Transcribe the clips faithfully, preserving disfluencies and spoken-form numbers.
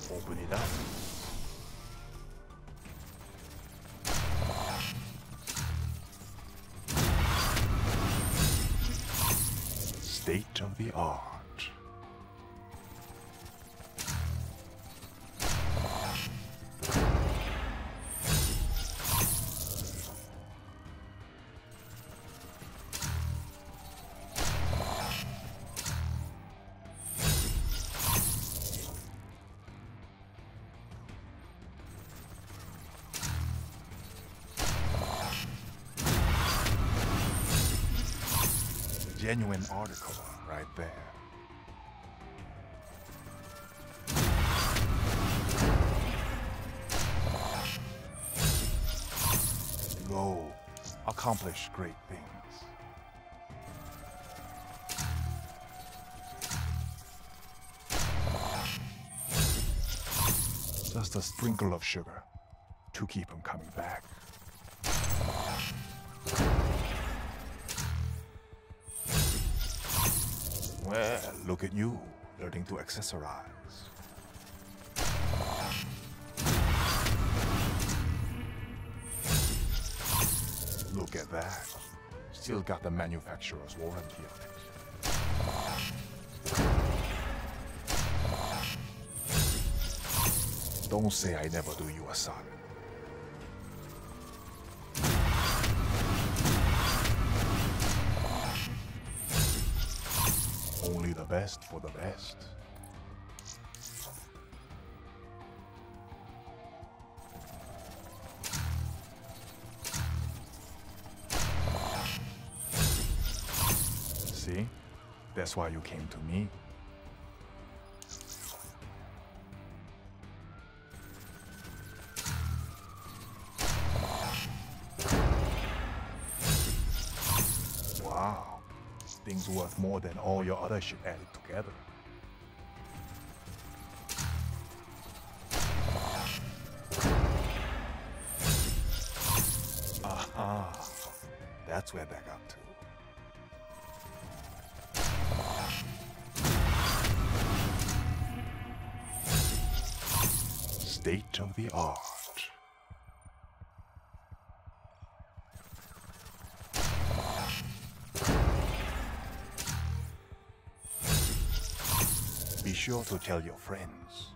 Open it up. State of the art. Genuine article right there. Go, accomplish great things. Just a sprinkle of sugar to keep him coming back. Well, look at you, learning to accessorize. Look at that. Still got the manufacturer's warranty on it. Don't say I never do you a solid. Only the best for the best. See? That's why you came to me. Wow. Things worth more than all your other shit added together. Aha. That's where that got to. State of the art. Be sure to tell your friends.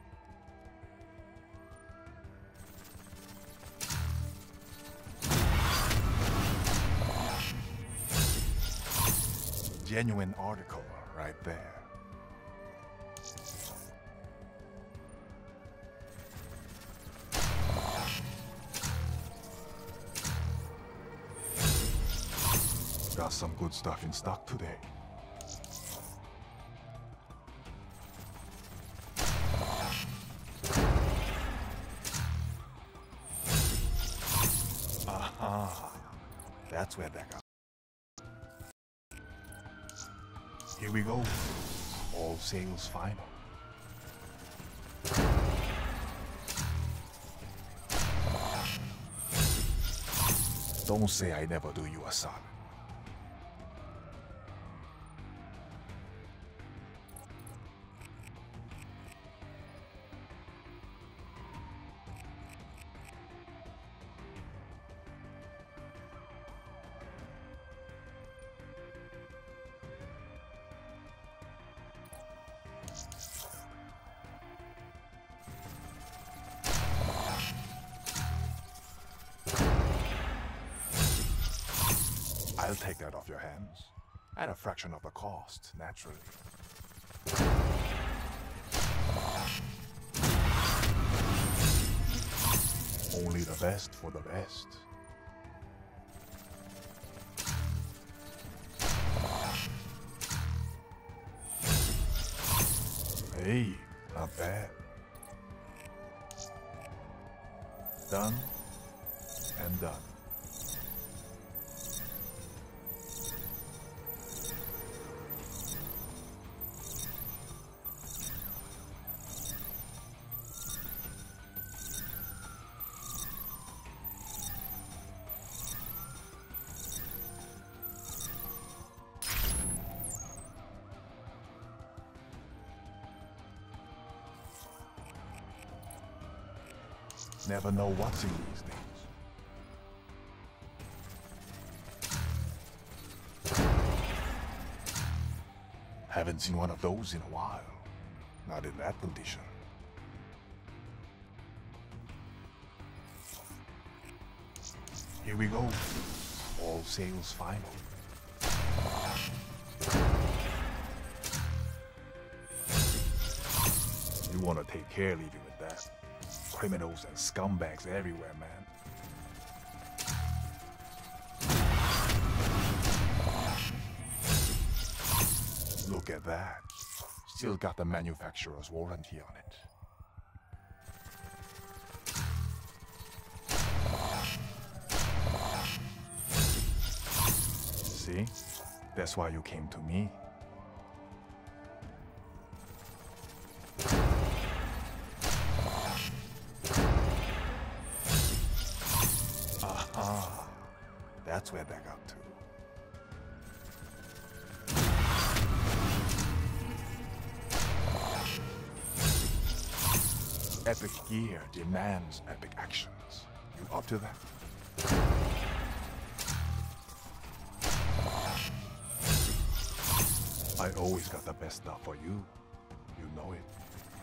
Genuine article right there. Got some good stuff in stock today. Aha, that's where that got. Here we go. All sales final. Don't say I never do you a solid. I'll take that off your hands. At a fraction of the cost, naturally. Only the best for the best. Hey, not bad. Done and done. Never know what's in these things. Haven't seen one of those in a while. Not in that condition. Here we go. All sales final. You want to take care leaving with that. Criminals and scumbags everywhere, man. Look at that. Still got the manufacturer's warranty on it. See? That's why you came to me. Aha. That's where that got to. Epic gear demands epic actions. You up to that? I always got the best stuff for you. You know it.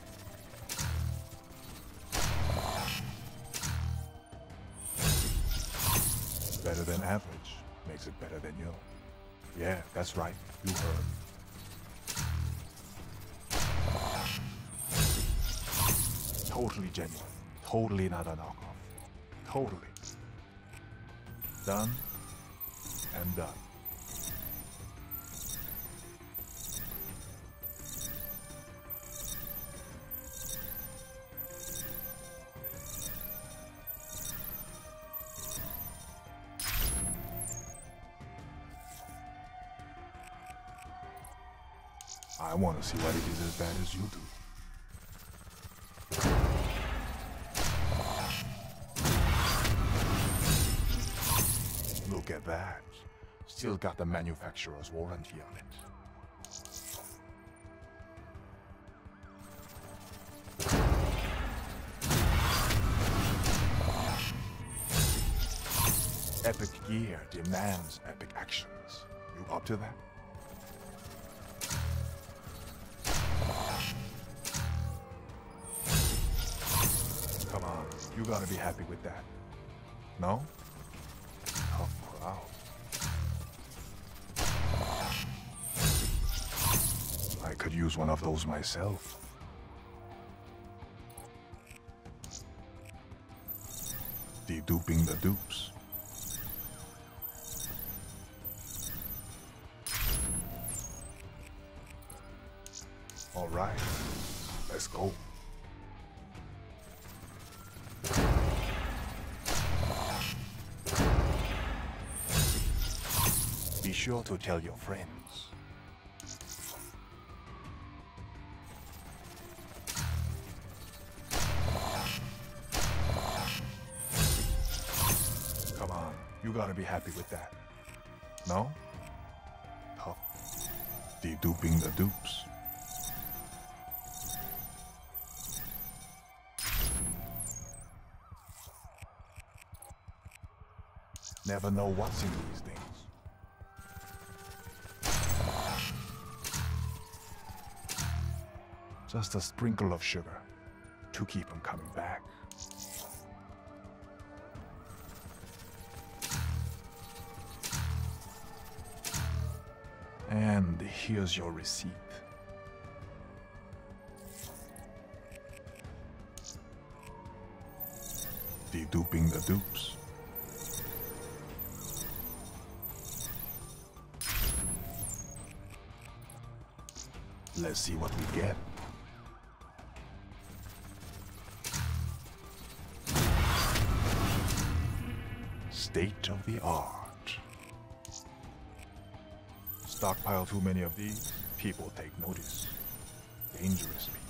Better than average makes it better than you. Yeah, that's right. You heard. Totally genuine. Totally not a knockoff. Totally. Done and done. I want to see what it is as bad as you do. Look at that. Still got the manufacturer's warranty on it. Epic gear demands epic actions. You up to that? Come on, you gotta be happy with that. No? Tough crowd. I could use one of those myself. Deduping the dupes. All right, let's go. Be sure to tell your friends. Come on, you gotta be happy with that. No? Tough. Deduping the dupes. Never know what's in these things. Just a sprinkle of sugar to keep them coming back. And here's your receipt. Deduping the dupes. Let's see what we get. State of the art. Stockpile too many of these, people take notice. Dangerous people.